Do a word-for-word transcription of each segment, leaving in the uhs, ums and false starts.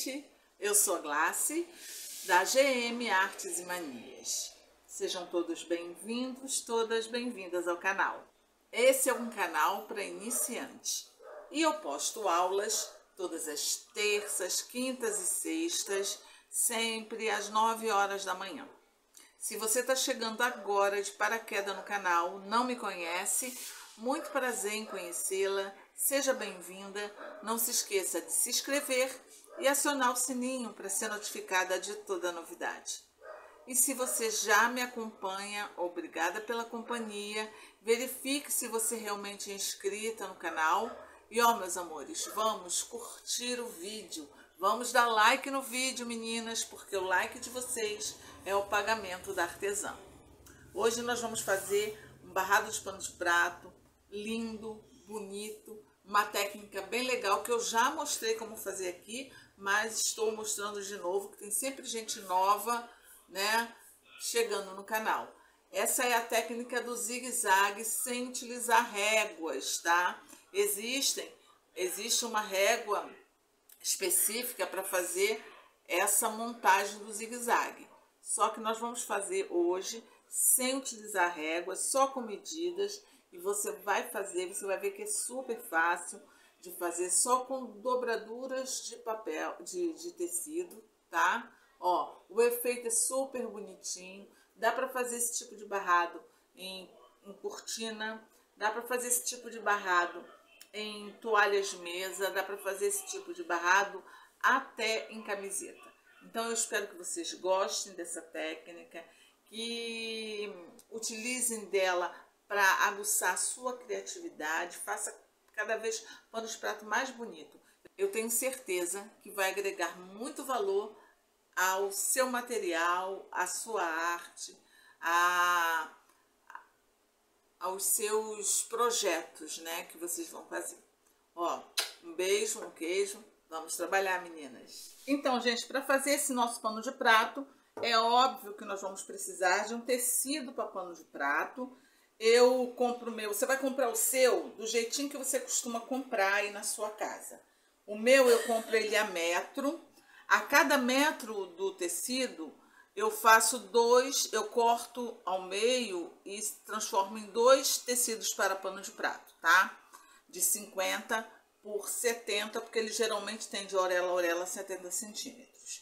gente, eu sou a Glace, da G M Artes e Manias. Sejam todos bem-vindos, todas bem-vindas ao canal. Esse é um canal para iniciantes e eu posto aulas todas as terças, quintas e sextas, sempre às nove horas da manhã. Se você está chegando agora de paraquedas no canal, não me conhece, muito prazer em conhecê-la, seja bem-vinda, não se esqueça de se inscrever e acionar o sininho para ser notificada de toda novidade. E se você já me acompanha, obrigada pela companhia, verifique se você realmente é inscrita no canal. E ó, meus amores, vamos curtir o vídeo, vamos dar like no vídeo, meninas, porque o like de vocês é o pagamento da artesã. Hoje nós vamos fazer um barrado de pano de prato, lindo, bonito, uma técnica bem legal que eu já mostrei como fazer aqui, mas estou mostrando de novo, que tem sempre gente nova, né, chegando no canal. Essa é a técnica do zigue-zague sem utilizar réguas, tá? Existem, existe uma régua específica para fazer essa montagem do zigue-zague. Só que nós vamos fazer hoje sem utilizar réguas, só com medidas, e você vai fazer, você vai ver que é super fácil de fazer, só com dobraduras de papel, de, de tecido, tá? Ó, o efeito é super bonitinho, dá para fazer esse tipo de barrado em, em cortina, dá para fazer esse tipo de barrado em toalhas de mesa, dá para fazer esse tipo de barrado até em camiseta. Então eu espero que vocês gostem dessa técnica, que utilizem dela para aguçar a sua criatividade, faça cada vez pano de prato mais bonito. Eu tenho certeza que vai agregar muito valor ao seu material, à sua arte, a, aos seus projetos, né, que vocês vão fazer. Ó, um beijo, um queijo, vamos trabalhar, meninas. Então, gente, para fazer esse nosso pano de prato, é óbvio que nós vamos precisar de um tecido para pano de prato. Eu compro o meu, você vai comprar o seu do jeitinho que você costuma comprar aí na sua casa. O meu eu compro ele a metro. A cada metro do tecido eu faço dois, eu corto ao meio e transformo em dois tecidos para pano de prato, tá? De cinquenta por setenta, porque ele geralmente tem de orelha a orelha setenta centímetros.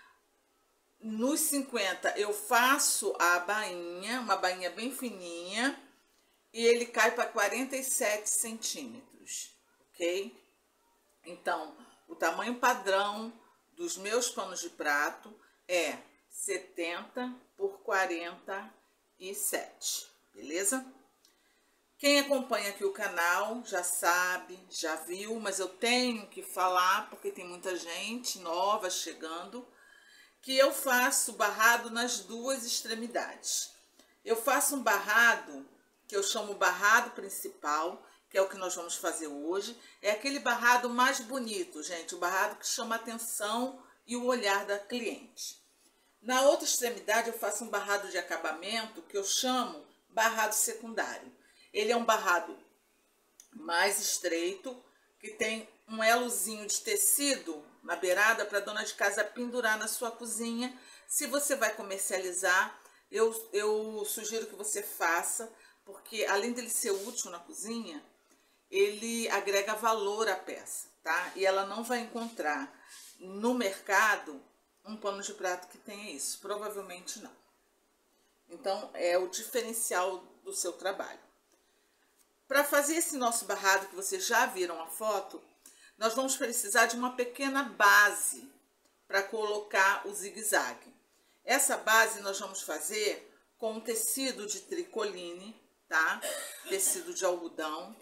Nos cinquenta eu faço a bainha, uma bainha bem fininha, e ele cai para quarenta e sete centímetros, ok? Então, o tamanho padrão dos meus panos de prato é setenta por quarenta e sete, beleza? Quem acompanha aqui o canal já sabe, já viu, mas eu tenho que falar, porque tem muita gente nova chegando, que eu faço barrado nas duas extremidades. Eu faço um barrado que eu chamo barrado principal, que é o que nós vamos fazer hoje. É aquele barrado mais bonito, gente, o barrado que chama a atenção e o olhar da cliente. Na outra extremidade eu faço um barrado de acabamento que eu chamo barrado secundário. Ele é um barrado mais estreito, que tem um elozinho de tecido na beirada para a dona de casa pendurar na sua cozinha. Se você vai comercializar, eu, eu sugiro que você faça, porque além dele ser útil na cozinha, ele agrega valor à peça, tá? E ela não vai encontrar no mercado um pano de prato que tenha isso, provavelmente não. Então, é o diferencial do seu trabalho. Para fazer esse nosso barrado, que vocês já viram a foto, nós vamos precisar de uma pequena base para colocar o zigue-zague. Essa base nós vamos fazer com um tecido de tricoline, tá? Tecido de algodão,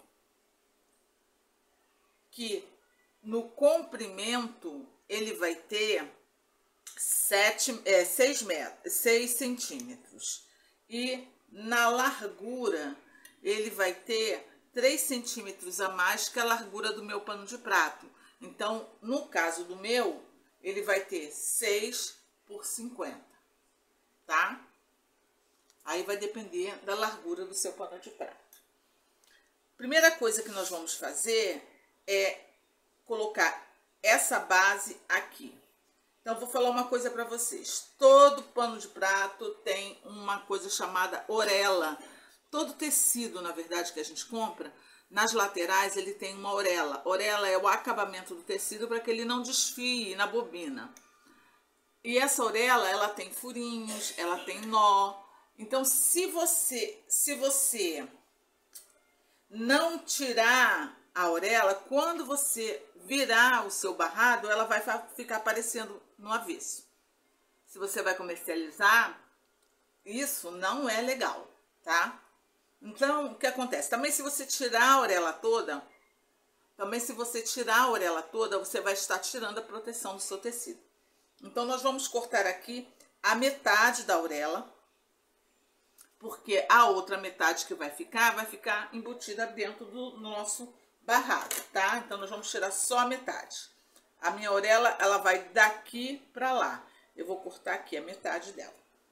que no comprimento ele vai ter sete, é, seis, metros, seis centímetros, e na largura ele vai ter três centímetros a mais que a largura do meu pano de prato. Então, no caso do meu, ele vai ter seis por cinquenta, tá? Aí vai depender da largura do seu pano de prato. Primeira coisa que nós vamos fazer é colocar essa base aqui, Então, vou falar uma coisa para vocês. Todo pano de prato tem uma coisa chamada orelha. Todo tecido, na verdade, que a gente compra, nas laterais ele tem uma orelha. Orelha é o acabamento do tecido para que ele não desfie na bobina. E essa orelha, ela tem furinhos, ela tem nó. Então, se você, se você não tirar a orelha, quando você virar o seu barrado, ela vai ficar aparecendo no avesso. Se você vai comercializar, isso não é legal, tá? Então, o que acontece? Também se você tirar a orelha toda, também se você tirar a orelha toda, você vai estar tirando a proteção do seu tecido. Então, nós vamos cortar aqui a metade da orelha, porque a outra metade que vai ficar, vai ficar embutida dentro do nosso barrado, tá? Então, nós vamos tirar só a metade. A minha orelha, ela vai daqui pra lá. Eu vou cortar aqui a metade dela.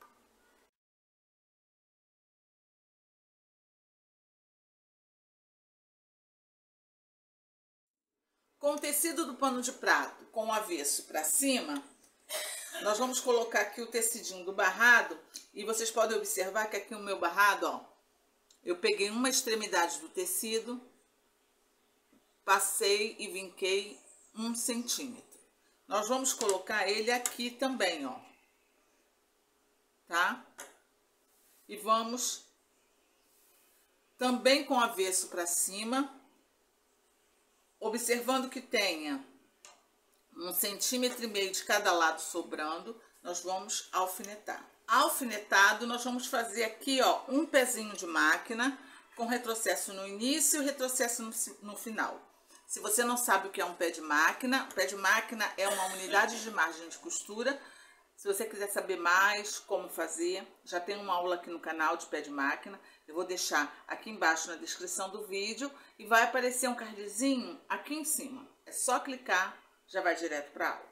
Com o tecido do pano de prato, com o avesso pra cima, nós vamos colocar aqui o tecidinho do barrado. E vocês podem observar que aqui o meu barrado, ó, eu peguei uma extremidade do tecido, passei e vinquei um centímetro. Nós vamos colocar ele aqui também, ó, tá? E vamos também com o avesso para cima, observando que tenha um centímetro e meio de cada lado sobrando, nós vamos alfinetar. Alfinetado, nós vamos fazer aqui, ó, um pezinho de máquina com retrocesso no início e retrocesso no, no final. Se você não sabe o que é um pé de máquina, o pé de máquina é uma unidade de margem de costura. Se você quiser saber mais como fazer, já tem uma aula aqui no canal de pé de máquina. Eu vou deixar aqui embaixo na descrição do vídeo e vai aparecer um cardzinho aqui em cima. É só clicar, já vai direto para a aula.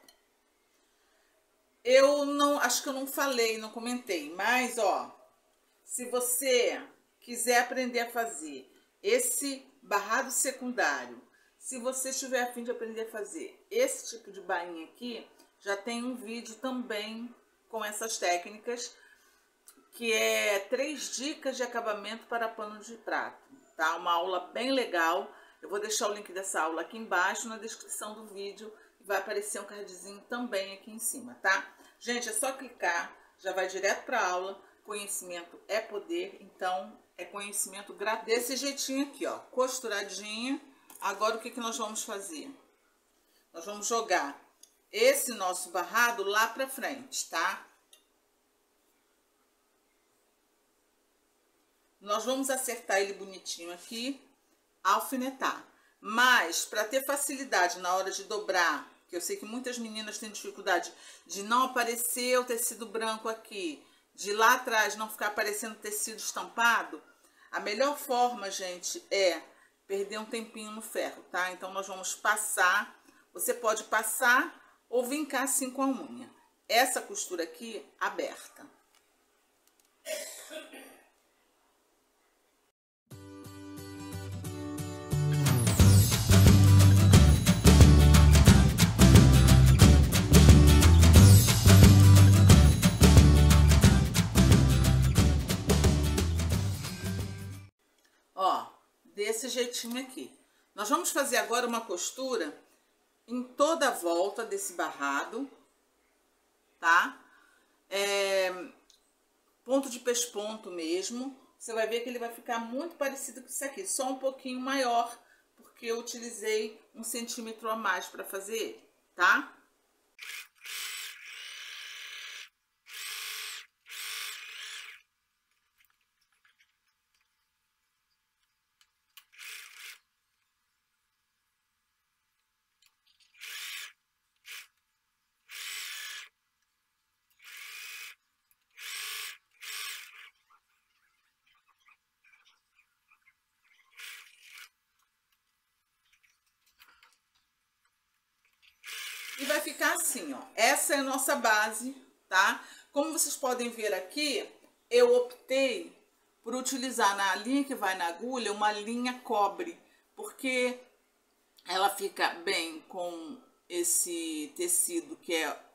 Eu não, acho que eu não falei, não comentei, mas ó, se você quiser aprender a fazer esse barrado secundário, se você estiver a fim de aprender a fazer esse tipo de bainha aqui, já tem um vídeo também com essas técnicas, que é três dicas de acabamento para pano de prato, tá? Uma aula bem legal. Eu vou deixar o link dessa aula aqui embaixo na descrição do vídeo. Vai aparecer um cardzinho também aqui em cima, tá? Gente, é só clicar, já vai direto para a aula. Conhecimento é poder, então é conhecimento gratuito. Desse jeitinho aqui, ó, costuradinho. Agora, o que que nós vamos fazer? Nós vamos jogar esse nosso barrado lá pra frente, tá? Nós vamos acertar ele bonitinho aqui, alfinetar. Mas, para ter facilidade na hora de dobrar, que eu sei que muitas meninas têm dificuldade de não aparecer o tecido branco aqui, de lá atrás não ficar aparecendo tecido estampado, a melhor forma, gente, é perder um tempinho no ferro, tá? Então, nós vamos passar, você pode passar ou vincar assim com a unha. Essa costura aqui, aberta. Ó, desse jeitinho aqui. Nós vamos fazer agora uma costura em toda a volta desse barrado, tá? É, ponto de pesponto mesmo. Você vai ver que ele vai ficar muito parecido com isso aqui, só um pouquinho maior, porque eu utilizei um centímetro a mais para fazer ele, tá? E vai ficar assim, ó. Essa é a nossa base, tá? Como vocês podem ver aqui, eu optei por utilizar na linha que vai na agulha uma linha cobre, porque ela fica bem com esse tecido que é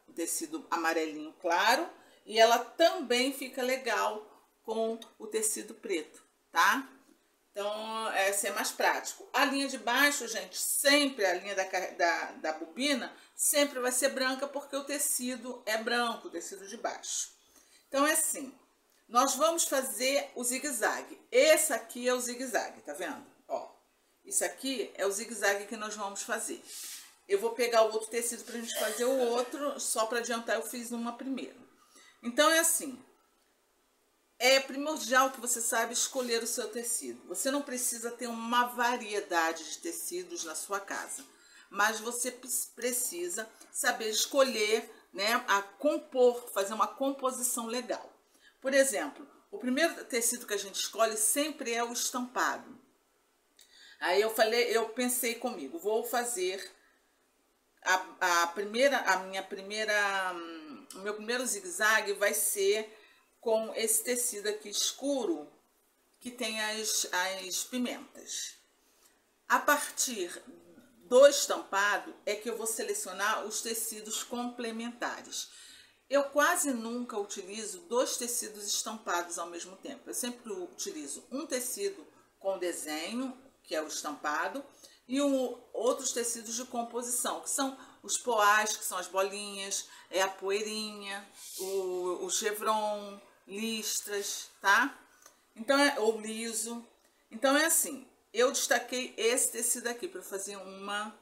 um tecido amarelinho claro, e ela também fica legal com o tecido preto, tá? Então, esse é mais prático. A linha de baixo, gente, sempre a linha da, da, da bobina, sempre vai ser branca, porque o tecido é branco, o tecido de baixo. Então, é assim, nós vamos fazer o zigue-zague. Esse aqui é o zigue-zague, tá vendo? Ó, isso aqui é o zigue-zague que nós vamos fazer. Eu vou pegar o outro tecido pra gente fazer o outro, só para adiantar, eu fiz uma primeiro. Então, é assim, é primordial que você saiba escolher o seu tecido. Você não precisa ter uma variedade de tecidos na sua casa, mas você precisa saber escolher, né, a compor, fazer uma composição legal. Por exemplo, o primeiro tecido que a gente escolhe sempre é o estampado. Aí eu falei, eu pensei comigo, vou fazer a, a primeira, a minha primeira, o meu primeiro zigue-zague vai ser com esse tecido aqui escuro, que tem as, as pimentas. A partir do estampado é que eu vou selecionar os tecidos complementares. Eu quase nunca utilizo dois tecidos estampados ao mesmo tempo. Eu sempre utilizo um tecido com desenho, que é o estampado, e um, outros tecidos de composição, que são os poás, que são as bolinhas, é a poeirinha, o, o chevron, listras, tá? Então, é o liso. Então, é assim, eu destaquei esse tecido aqui para fazer uma,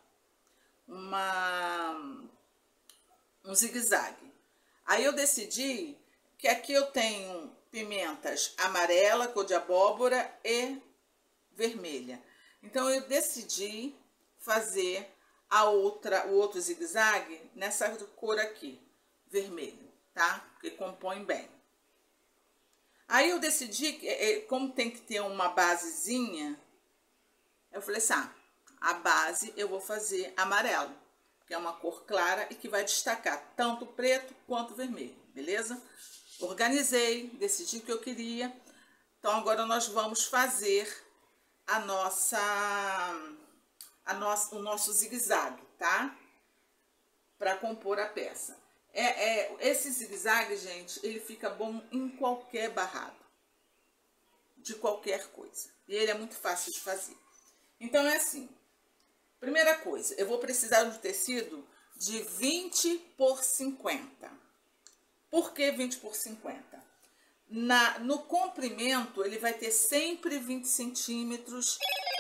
uma, um zigue-zague. Aí eu decidi que aqui eu tenho pimentas amarela, cor de abóbora e vermelha. Então, eu decidi fazer a outra, o outro zigue-zague nessa cor aqui, vermelho, tá? Porque compõe bem. Aí eu decidi, que como tem que ter uma basezinha, eu falei assim, ah, a base eu vou fazer amarelo, que é uma cor clara e que vai destacar tanto o preto quanto o vermelho, beleza? Organizei, decidi o que eu queria. Então, agora nós vamos fazer a nossa, a nossa, o nosso zigue-zague, tá? Para compor a peça. É, é, esse zigue-zague, gente, ele fica bom em qualquer barrado, de qualquer coisa. E ele é muito fácil de fazer. Então, é assim. Primeira coisa, eu vou precisar de um tecido de vinte por cinquenta. Por que vinte por cinquenta? Na, no comprimento, ele vai ter sempre vinte centímetros,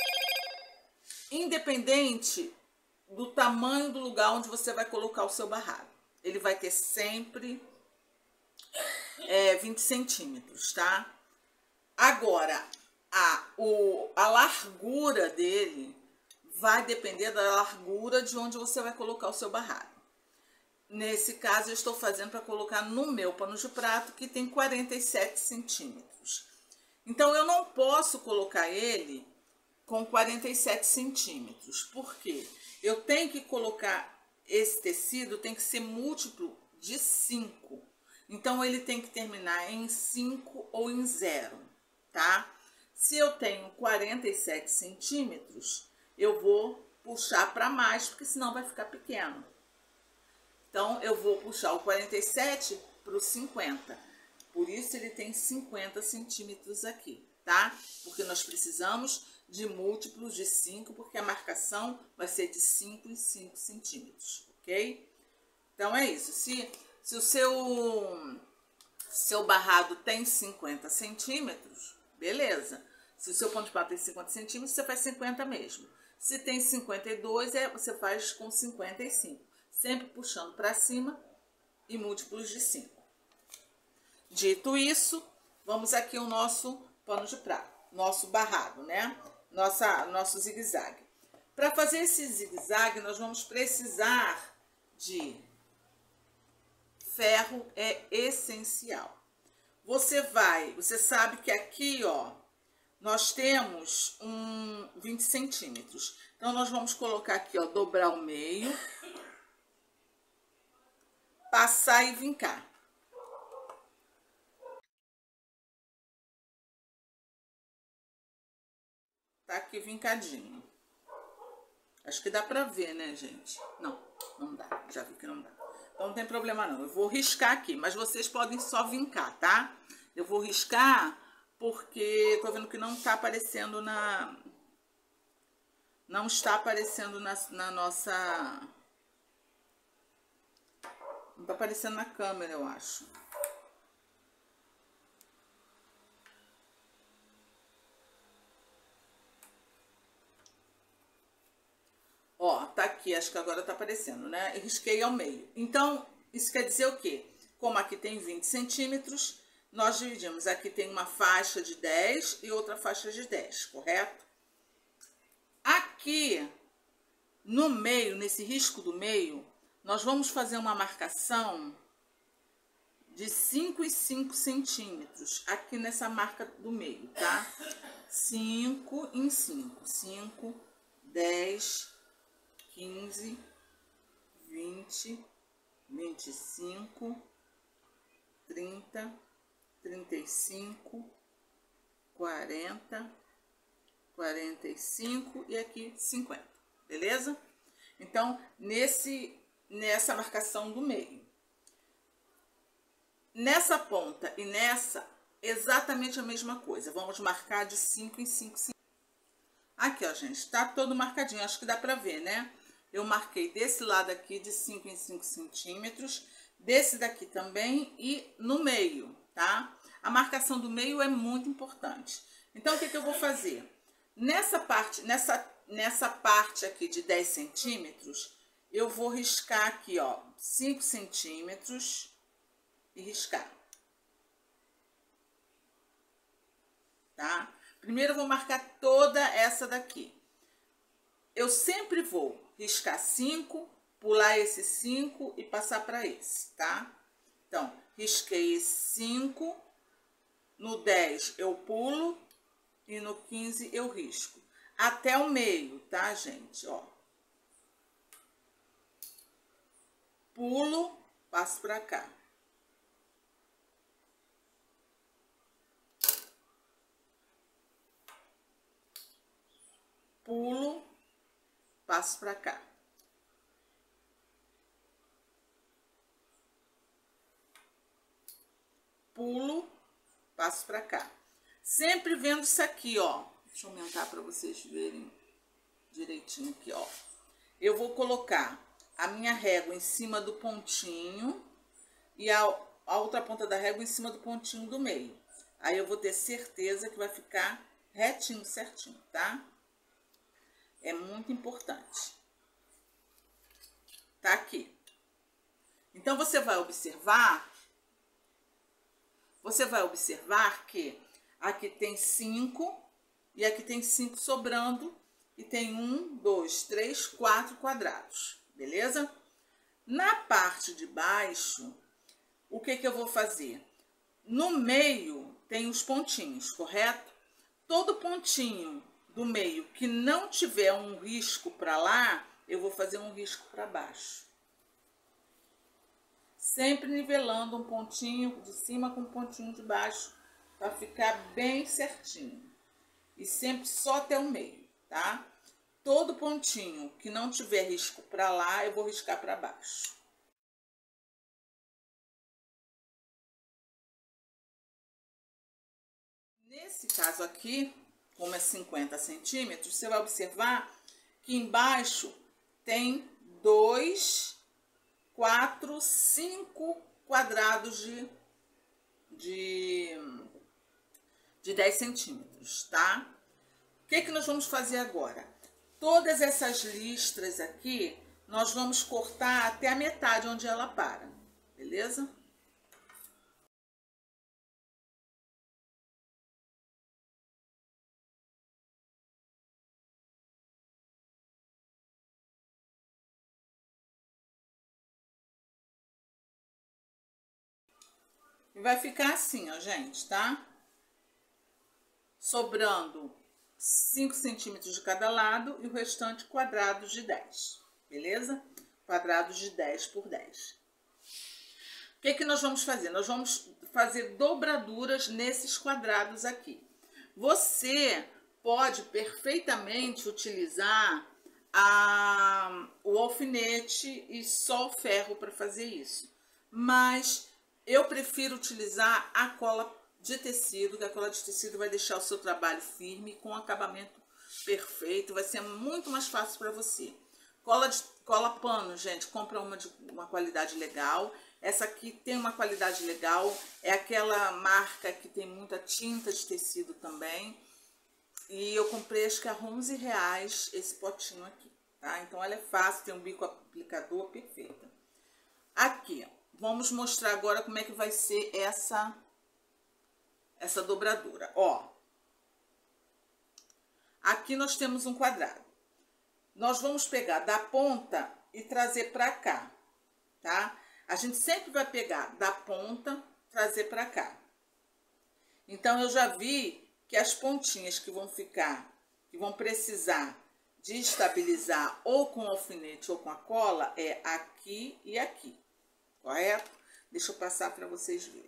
independente do tamanho do lugar onde você vai colocar o seu barrado. Ele vai ter sempre é, vinte centímetros, tá? Agora, a, o, a largura dele vai depender da largura de onde você vai colocar o seu barrado. Nesse caso, eu estou fazendo para colocar no meu pano de prato, que tem quarenta e sete centímetros. Então, eu não posso colocar ele com quarenta e sete centímetros. Por quê? Eu tenho que colocar... Esse tecido tem que ser múltiplo de cinco. Então, ele tem que terminar em cinco ou em zero, tá? Se eu tenho quarenta e sete centímetros, eu vou puxar para mais, porque senão vai ficar pequeno. Então, eu vou puxar o quarenta e sete para o cinquenta. Por isso, ele tem cinquenta centímetros aqui, tá? Porque nós precisamos de múltiplos de cinco, porque a marcação vai ser de cinco em cinco centímetros, ok? Então, é isso. Se, se o seu, seu barrado tem cinquenta centímetros, beleza. Se o seu pano de prato tem cinquenta centímetros, você faz cinquenta mesmo. Se tem cinquenta e dois, é, você faz com cinquenta e cinco. Sempre puxando para cima e múltiplos de cinco. Dito isso, vamos aqui ao nosso pano de prato, nosso barrado, né? Nossa, nosso zigue-zague. Para fazer esse zigue-zague, nós vamos precisar de ferro, é essencial. Você vai, você sabe que aqui, ó, nós temos um vinte centímetros. Então, nós vamos colocar aqui, ó, dobrar o meio, passar e vincar. Tá aqui vincadinho. Acho que dá pra ver, né, gente? Não, não dá. Já vi que não dá. Então não tem problema não. Eu vou riscar aqui, mas vocês podem só vincar, tá? Eu vou riscar porque tô vendo que não tá aparecendo na... Não está aparecendo na, na nossa... Não tá aparecendo na câmera, eu acho. Ó, tá aqui, acho que agora tá aparecendo, né? Eu risquei ao meio. Então, isso quer dizer o quê? Como aqui tem vinte centímetros, nós dividimos. Aqui tem uma faixa de dez e outra faixa de dez, correto? Aqui, no meio, nesse risco do meio, nós vamos fazer uma marcação de cinco e cinco centímetros. Aqui nessa marca do meio, tá? cinco em cinco. cinco, dez... quinze, vinte, vinte e cinco, trinta, trinta e cinco, quarenta, quarenta e cinco e aqui cinquenta, beleza? Então, nesse, nessa marcação do meio. Nessa ponta e nessa, exatamente a mesma coisa. Vamos marcar de cinco em cinco centímetros. Aqui, ó, gente, tá todo marcadinho, acho que dá pra ver, né? Eu marquei desse lado aqui de cinco em cinco centímetros, desse daqui também e no meio, tá? A marcação do meio é muito importante. Então, o que que eu vou fazer? Nessa parte, nessa, nessa parte aqui de dez centímetros, eu vou riscar aqui, ó, cinco centímetros e riscar. Tá? Primeiro eu vou marcar toda essa daqui. Eu sempre vou riscar cinco, pular esse cinco e passar para esse, tá? Então, risquei esse cinco, no dez eu pulo e no quinze eu risco. Até o meio, tá, gente? Ó. Pulo, passo para cá. Pulo, passo para cá. Pulo, passo para cá. Sempre vendo isso aqui, ó. Deixa eu aumentar para vocês verem direitinho aqui, ó. Eu vou colocar a minha régua em cima do pontinho e a, a outra ponta da régua em cima do pontinho do meio. Aí eu vou ter certeza que vai ficar retinho, certinho, tá? É muito importante. Tá aqui. Então, você vai observar, você vai observar que aqui tem cinco e aqui tem cinco sobrando e tem um, dois, três, quatro quadrados, beleza? Na parte de baixo, o que que eu vou fazer? No meio tem os pontinhos, correto? Todo pontinho do meio que não tiver um risco para lá, eu vou fazer um risco para baixo. Sempre nivelando um pontinho de cima com um pontinho de baixo, para ficar bem certinho. E sempre só até o meio, tá? Todo pontinho que não tiver risco para lá, eu vou riscar para baixo. Nesse caso aqui, como é cinquenta centímetros, você vai observar que embaixo tem dois, quatro, cinco quadrados de, de, de dez centímetros, tá? O que que nós vamos fazer agora? Todas essas listras aqui, nós vamos cortar até a metade onde ela para, beleza? E vai ficar assim, ó, gente, tá? Sobrando cinco centímetros de cada lado e o restante quadrados de dez, beleza? Quadrados de dez por dez. O que que nós vamos fazer? Nós vamos fazer dobraduras nesses quadrados aqui. Você pode perfeitamente utilizar a, o alfinete e só o ferro para fazer isso. Mas eu prefiro utilizar a cola de tecido, que a cola de tecido vai deixar o seu trabalho firme, com acabamento perfeito, vai ser muito mais fácil para você. Cola, de, cola pano, gente, compra uma de uma qualidade legal. Essa aqui tem uma qualidade legal, é aquela marca que tem muita tinta de tecido também. E eu comprei, acho que a onze reais esse potinho aqui, tá? Então ela é fácil, tem um bico aplicador perfeita. Aqui, vamos mostrar agora como é que vai ser essa, essa dobradura. Ó, aqui nós temos um quadrado. Nós vamos pegar da ponta e trazer pra cá, tá? A gente sempre vai pegar da ponta, trazer pra cá. Então, eu já vi que as pontinhas que vão ficar, que vão precisar de estabilizar ou com o alfinete ou com a cola, é aqui e aqui, correto? Deixa eu passar para vocês verem.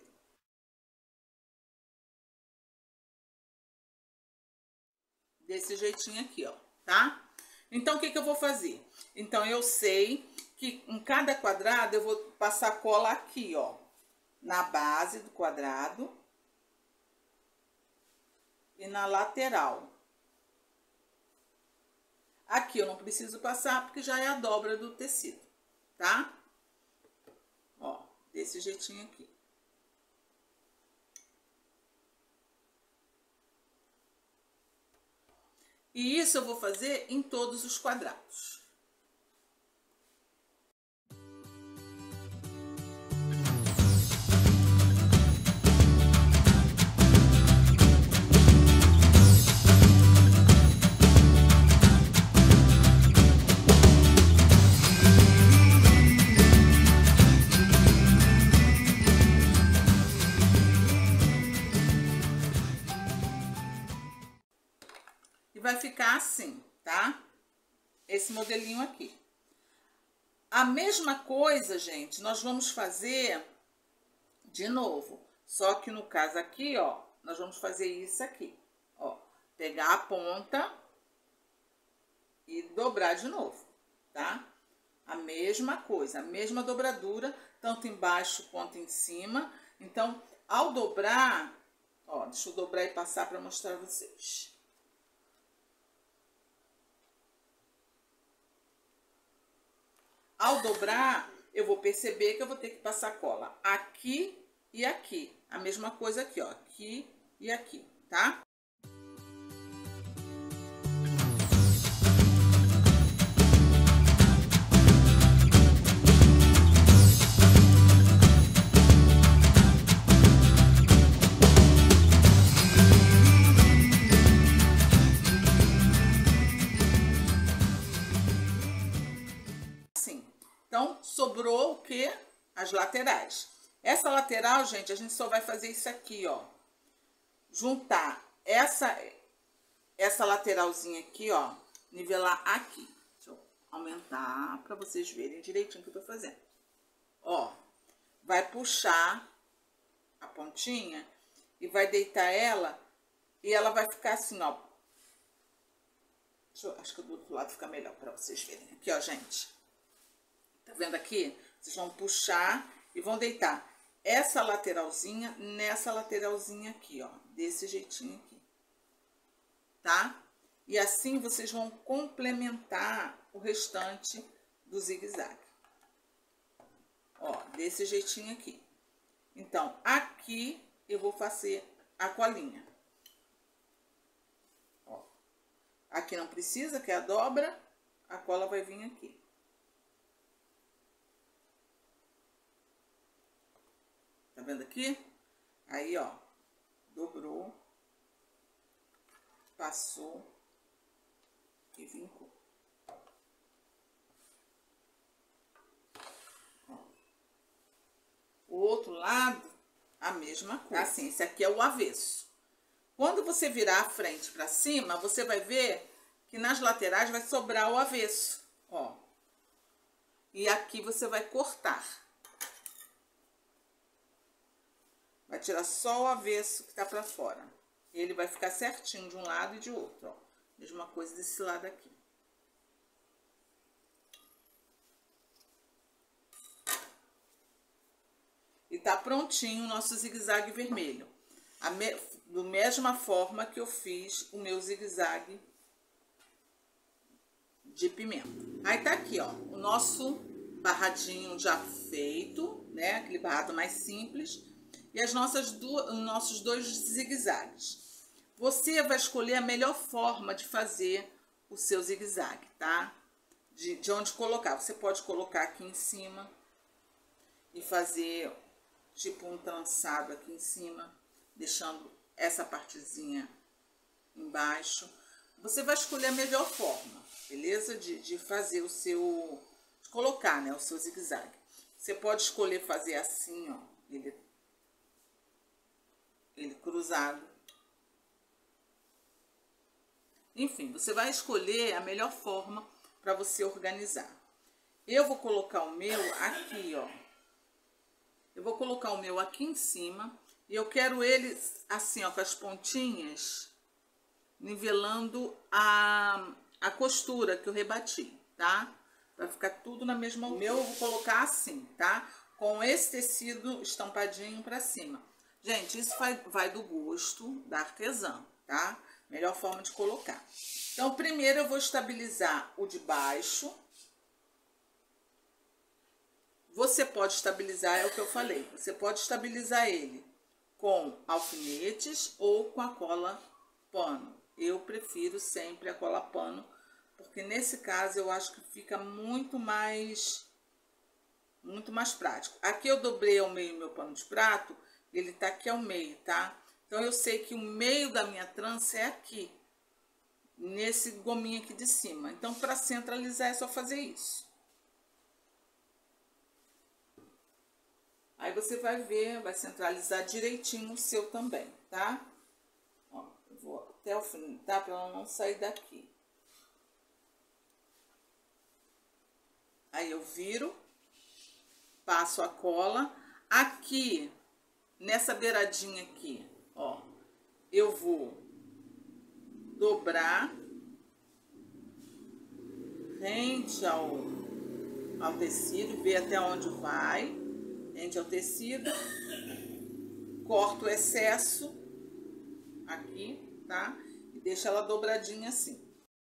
Desse jeitinho aqui, ó, tá? Então, o que que eu vou fazer? Então, eu sei que em cada quadrado eu vou passar cola aqui, ó, na base do quadrado e na lateral. Aqui eu não preciso passar porque já é a dobra do tecido, tá? Ó, desse jeitinho aqui. E isso eu vou fazer em todos os quadrados. E vai ficar assim, tá? Esse modelinho aqui. A mesma coisa, gente, nós vamos fazer de novo. Só que no caso aqui, ó, nós vamos fazer isso aqui. Ó, pegar a ponta e dobrar de novo, tá? A mesma coisa, a mesma dobradura, tanto embaixo quanto em cima. Então, ao dobrar, ó, deixa eu dobrar e passar para mostrar a vocês. Ao dobrar, eu vou perceber que eu vou ter que passar cola aqui e aqui. A mesma coisa aqui, ó, aqui e aqui, tá? Então, sobrou o quê? As laterais. Essa lateral, gente, a gente só vai fazer isso aqui, ó. Juntar essa, essa lateralzinha aqui, ó. Nivelar aqui. Deixa eu aumentar para vocês verem direitinho o que eu tô fazendo. Ó, vai puxar a pontinha e vai deitar ela e ela vai ficar assim, ó. Deixa eu, acho que do outro lado fica melhor para vocês verem. Aqui, ó, gente. Tá vendo aqui? Vocês vão puxar e vão deitar essa lateralzinha nessa lateralzinha aqui, ó. Desse jeitinho aqui. Tá? E assim vocês vão complementar o restante do zigue-zague. Ó, desse jeitinho aqui. Então, aqui eu vou fazer a colinha. Ó. Aqui não precisa, que é a dobra, a cola vai vir aqui. Tá vendo aqui? Aí, ó, dobrou, passou e vincou. Ó. O outro lado, a mesma coisa. Assim, esse aqui é o avesso. Quando você virar a frente pra cima, você vai ver que nas laterais vai sobrar o avesso, ó. E aqui você vai cortar. Vai tirar só o avesso que tá pra fora. Ele vai ficar certinho de um lado e de outro, ó. Mesma coisa desse lado aqui. tá prontinho o nosso zigue-zague vermelho. A me... Do mesma forma que eu fiz o meu zigue-zague de pimenta. Aí tá aqui, ó, o nosso barradinho já feito, né? Aquele barrado mais simples. E as nossas duas, os nossos dois zigue-zagues. Você vai escolher a melhor forma de fazer o seu zigue-zague, tá? De, de onde colocar. Você pode colocar aqui em cima e fazer tipo um trançado aqui em cima, deixando essa partezinha embaixo. Você vai escolher a melhor forma, beleza? De, de fazer o seu, de colocar, né, o seu zigue-zague. Você pode escolher fazer assim, ó, ele, ele cruzado. Enfim, você vai escolher a melhor forma para você organizar. Eu vou colocar o meu aqui, ó. Eu vou colocar o meu aqui em cima. E eu quero ele assim, ó, com as pontinhas, nivelando a, a costura que eu rebati, tá? Vai ficar tudo na mesma altura. O meu eu vou colocar assim, tá? Com esse tecido estampadinho pra cima. Gente, isso vai, vai do gosto da artesã, tá? Melhor forma de colocar. Então, primeiro eu vou estabilizar o de baixo. Você pode estabilizar, é o que eu falei, você pode estabilizar ele com alfinetes ou com a cola pano. Eu prefiro sempre a cola pano, porque nesse caso eu acho que fica muito mais, muito mais prático. Aqui eu dobrei ao meio meu pano de prato, ele tá aqui ao meio, tá? Então eu sei que o meio da minha trança é aqui, nesse gominho aqui de cima. Então, para centralizar é só fazer isso. Aí você vai ver, vai centralizar direitinho o seu também, tá? Ó, eu vou até alfinetar para ela não sair daqui. Aí eu viro, passo a cola. Aqui, nessa beiradinha aqui, ó, eu vou dobrar rente ao, ao tecido, ver até onde vai. Rente ao tecido, corto o excesso aqui, tá? E deixa ela dobradinha assim.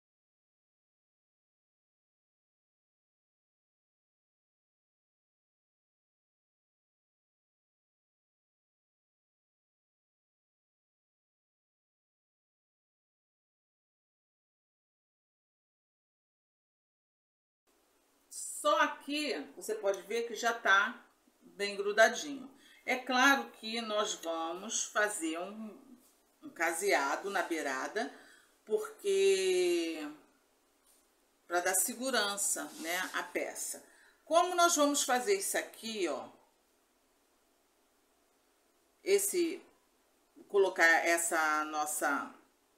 Só aqui você pode ver que já tá bem grudadinho. É claro que nós vamos fazer um, um caseado na beirada, porque para dar segurança, né, à peça. Como nós vamos fazer isso aqui, ó, esse, colocar essa nossa,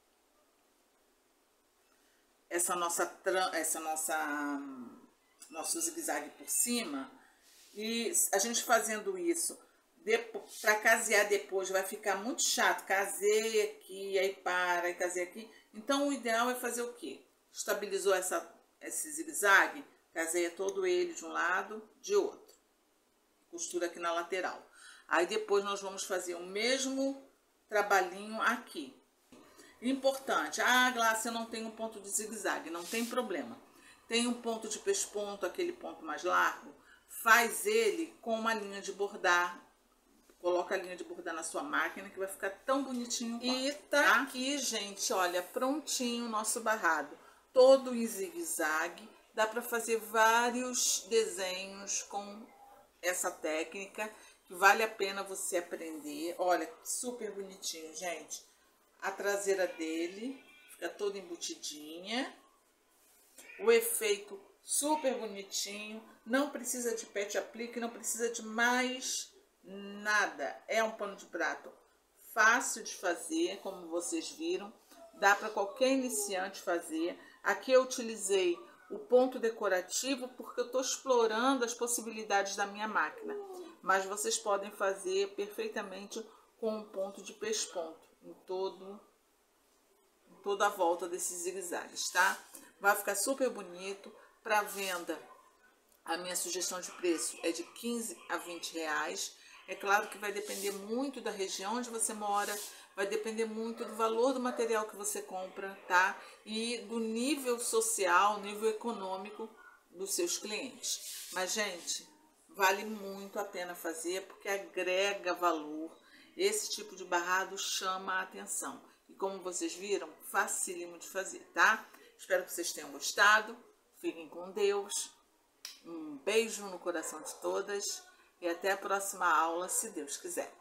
essa nossa, essa nossa, nosso zigue-zague por cima. E a gente fazendo isso para casear depois vai ficar muito chato. Casei aqui, aí para, aí casei aqui. Então o ideal é fazer o quê? Estabilizou essa, esse zigue-zague, caseia todo ele de um lado, de outro. Costura aqui na lateral. Aí depois nós vamos fazer o mesmo trabalhinho aqui. Importante, ah, Glácia, eu não tenho um ponto de zigue-zague, não tem problema. Tem um ponto de pesponto, aquele ponto mais largo. Faz ele com uma linha de bordar. Coloca a linha de bordar na sua máquina que vai ficar tão bonitinho. E tá, tá aqui, gente, olha, prontinho o nosso barrado. Todo em zigue-zague. Dá para fazer vários desenhos com essa técnica, que vale a pena você aprender. Olha, super bonitinho, gente. A traseira dele fica toda embutidinha. O efeito super bonitinho, não precisa de pet aplique, não precisa de mais nada. É um pano de prato fácil de fazer, como vocês viram, dá para qualquer iniciante fazer. Aqui eu utilizei o ponto decorativo porque eu estou explorando as possibilidades da minha máquina, mas vocês podem fazer perfeitamente com um ponto de pesponto em todo, em toda a volta desses zigue-zagues, tá? Vai ficar super bonito. Para venda, a minha sugestão de preço é de quinze a vinte reais. É claro que vai depender muito da região onde você mora, vai depender muito do valor do material que você compra, tá? E do nível social, nível econômico dos seus clientes. Mas, gente, vale muito a pena fazer porque agrega valor. Esse tipo de barrado chama a atenção. E como vocês viram, facílimo de fazer, tá? Espero que vocês tenham gostado. Fiquem com Deus. Um beijo no coração de todas. E até a próxima aula, se Deus quiser.